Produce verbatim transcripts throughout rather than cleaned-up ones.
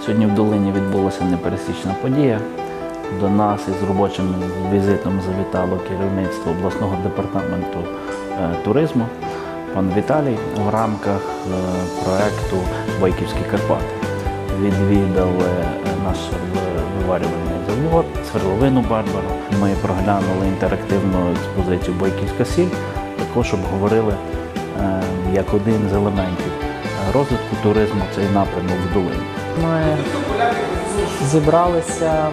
Сьогодні в Долині відбулася непересічна подія. До нас із робочим візитом завітало керівництво обласного департаменту туризму, пан Віталій, в рамках проєкту «Бойківські Карпати». Відвідали наш виварювальний завод, свердловину «Барбару». Ми проглянули інтерактивну експозицію «Бойківська сіль», також обговорили як один з елементів розвитку туризму цей напрямок в Долині. Ми зібралися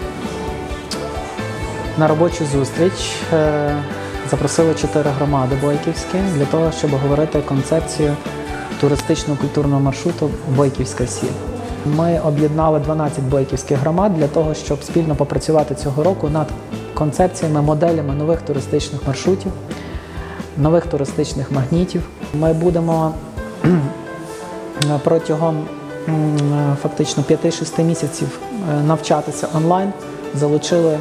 на робочу зустріч, запросили чотири громади бойківські для того, щоб говорити концепцію туристично-культурного маршруту «Бойківська сіль». Ми об'єднали дванадцять бойківських громад для того, щоб спільно попрацювати цього року над концепціями, моделями нових туристичних маршрутів, нових туристичних магнітів. Ми будемо протягом фактично п'яти-шести місяців навчатися онлайн, залучили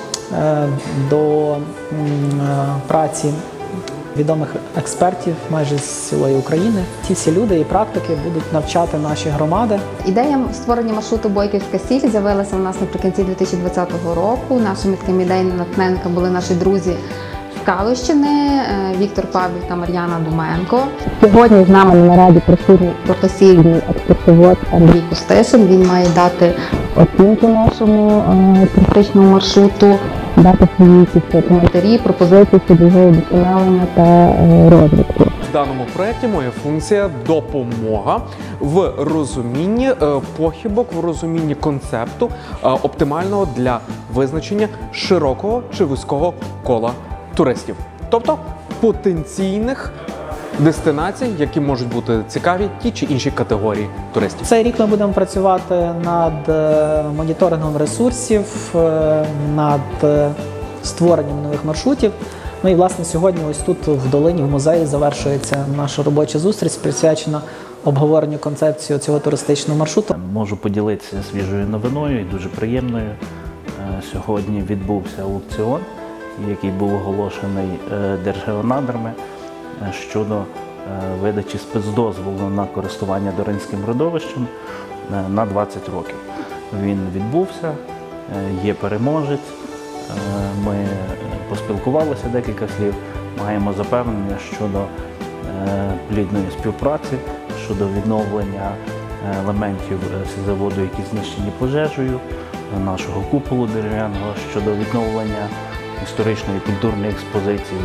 до праці відомих експертів майже з цілої України. Ці всі люди і практики будуть навчати наші громади. Ідея створення маршруту «Бойківська сіль» з'явилася у нас наприкінці дві тисячі двадцятого року. Нашими такими ідейними натхненниками були наші друзі з Калущини, Віктор Павлів та Мар'яна Думенко. Сьогодні з нами на нараді присутній професійний екскурсовод Андрій Костишин. Він має дати оцінку нашому туристичному маршруту, дати свої коментарі, пропозиції щодо його удосконалення та розвитку. В даному проєкті моя функція – допомога в розумінні похибок, в розумінні концепту оптимального для визначення широкого чи вузького кола туристів. Тобто потенційних дестинацій, які можуть бути цікаві тій чи іншій категорії туристів. Цей рік ми будемо працювати над моніторингом ресурсів, над створенням нових маршрутів. Ну і, власне, сьогодні ось тут в Долині, в музеї, завершується наша робоча зустріч, присвячена обговоренню концепції цього туристичного маршруту. Можу поділитися свіжою новиною і дуже приємною. Сьогодні відбувся аукціон, який був оголошений Держгеонадрами щодо видачі спецдозволу на користування Доринським родовищем на двадцять років. Він відбувся, є переможець, ми поспілкувалися декілька слів, маємо запевнення щодо плідної співпраці, щодо відновлення елементів заводу, які знищені пожежею, нашого куполу дерев'яного, щодо відновлення історичної і культурної експозиції,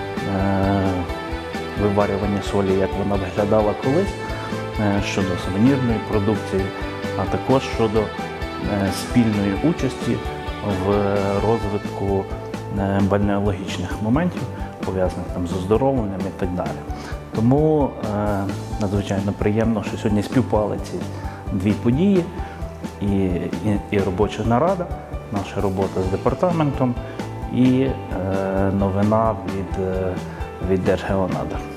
виварювання солі, як вона виглядала колись, щодо сувенірної продукції, а також щодо спільної участі в розвитку бальнеологічних моментів, пов'язаних там з оздоровленням і так далі. Тому надзвичайно приємно, що сьогодні співпали ці дві події, і, і, і робоча нарада, наша робота з департаментом, і е, новина від, від Держгеонадр.